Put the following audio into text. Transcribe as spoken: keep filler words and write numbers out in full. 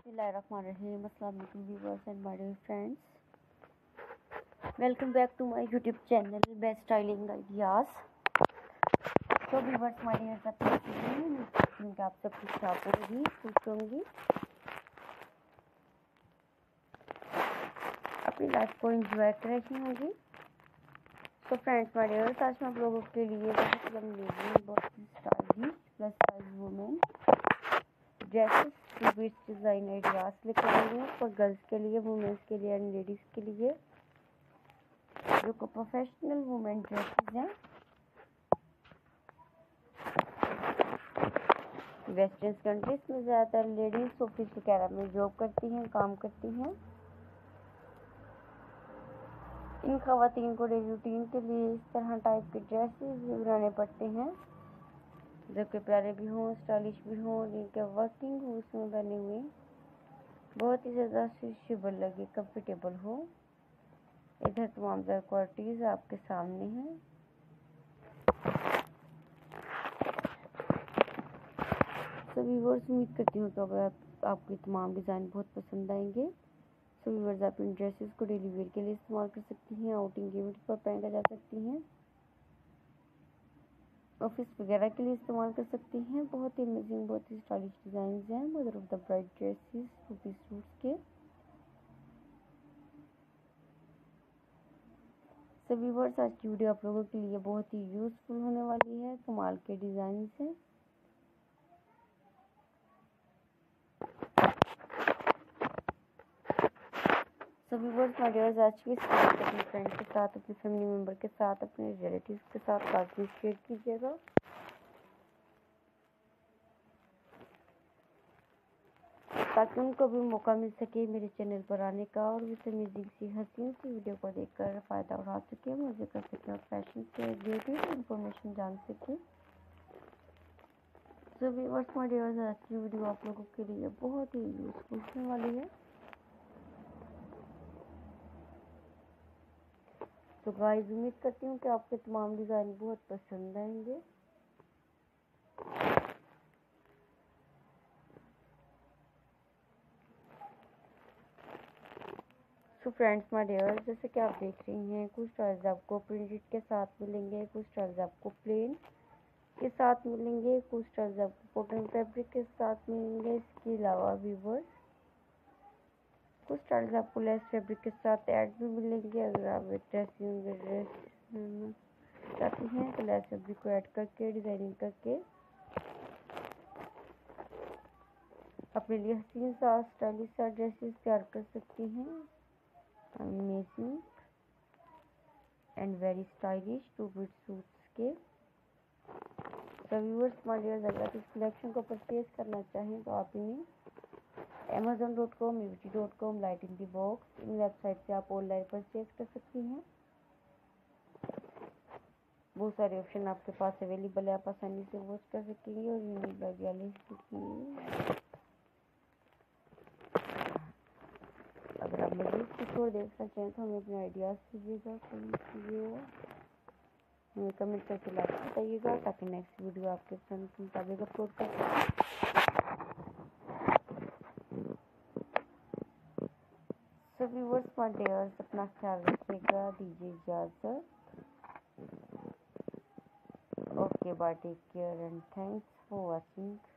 Bismillahirrahmanirrahim. Assalamu alaikum viewers and my dear friends. Welcome back to my YouTube channel Best Styling Ideas. So viewers, my dear friends, आप सब कुछ आप होगी खुश होंगी, अपनी लाइफ को एंजॉय कर रही होंगी. तो फ्रेंड्स माय डियर, आज मैं आप लोगों के लिए बहुत ही अमेजिंग, बहुत ही stylish plus size women dresses with design ideas लेकर आई हूँ फॉर गर्ल्स के लिए, वुमेन्स के लिए एंड लेडीज़ के लिए, जो को प्रोफेशनल वुमेन ड्रेसेस हैं. वेस्टर्न कंट्रीज में ज़्यादातर लेडीज़ ऑफिस वगैरह में जॉब करती हैं, काम करती हैं. इन खवातीन को डेली रूटीन के लिए इस तरह टाइप के ड्रेसेस बनाने पड़ते हैं जो कि प्यारे भी हों, स्टाइलिश भी हों, जिनके वर्किंग हो उसमें बने हुए बहुत ही ज़्यादा सूटेबल लगे, कंफर्टेबल हो. इधर तमाम तरह क्वालिटीज़ आपके सामने हैं. सो व्यूअर्स, उम्मीद करती हूँ तो आप, आपको तमाम डिज़ाइन बहुत पसंद आएंगे. सो व्यूअर्स, आप इन ड्रेसेस को डेली वेयर के लिए इस्तेमाल कर सकती हैं, आउटिंग इवेंट पर पहना जा सकती हैं, ऑफिस वगैरह के लिए इस्तेमाल कर सकती हैं. बहुत ही अमेजिंग, बहुत ही स्टाइलिश डिज़ाइन हैं mother of the bride dresses, two piece suits के. सो व्यूअर्स, आज की वीडियो आप लोगों के लिए बहुत ही यूज़फुल होने वाली है. कमाल के डिज़ाइन हैं. सो व्यूअर्स माय डियर्स, आज की इस वीडियो को अपने फ्रेंड के साथ, अपने फैमिली मेम्बर के साथ, अपने रिलेटिव्स के साथ लाजमी शेयर कीजिएगा ताकि उनको भी मौका मिल सके मेरे चैनल पर आने का और इस अमेजिंग सी हसीन सी वीडियो को देखकर फ़ायदा उठा सके, मुझे कर सके और फैशन से रिलेटेड इंफॉर्मेशन जान सके. सो व्यूअर्स माय डियर्स, आज की वीडियो आप लोगों के लिए बहुत ही यूज़फुल होने वाली है. तो गाइस, उम्मीद करती हूँ कि आपके तमाम डिज़ाइन बहुत पसंद आएंगे. सो फ्रेंड्स माय डियर, जैसे कि आप देख रही हैं, कुछ स्टाइल्स आपको प्रिंटेड के साथ मिलेंगे, कुछ स्टाइल्स आपको प्लेन के साथ मिलेंगे, कुछ स्टाइल्स आपको कॉटन फैब्रिक के साथ मिलेंगे. इसके अलावा व्यूअर्स, कुछ स्टाइल्स आपको लेस फैब्रिक के साथ ऐड भी मिलेंगे. अगर आप ड्रेसिंग ड्रेस चाहती हैं तो लेस फैब्रिक को ऐड करके, डिज़ाइनिंग करके अपने लिए हसीन सा स्टाइलिश सा ड्रेसेस तैयार कर सकती हैं. Amazing and very stylish two bit suits के. तो व्यूअर्स माय डियर, अगर आप इस कलेक्शन को परचेज करना चाहें तो आप इन्हें Amazon dot com, UT dot com, light in the box, इन वेबसाइट से आप ऑनलाइन परचेज कर सकती हैं. बहुत सारे ऑप्शन आपके पास अवेलेबल है, आप आसानी से वॉच कर सकेंगे और यूनिक वगैरह की. अगर आप मजीद कुछ और देखना चाहें तो हमें अपने आइडियाज़ कीजिएगा, कमेंट कीजिएगा, हमें कमेंट करके लाइक बताइएगा ताकि नेक्स्ट वीडियो आपके पसंद के मुताबिक अपलोड कर सकें. सो व्यूअर्स माय डियर्स, अपना ख्याल रखिएगा, दीजिए इजाज़त. Okay bye, take care and thanks for watching.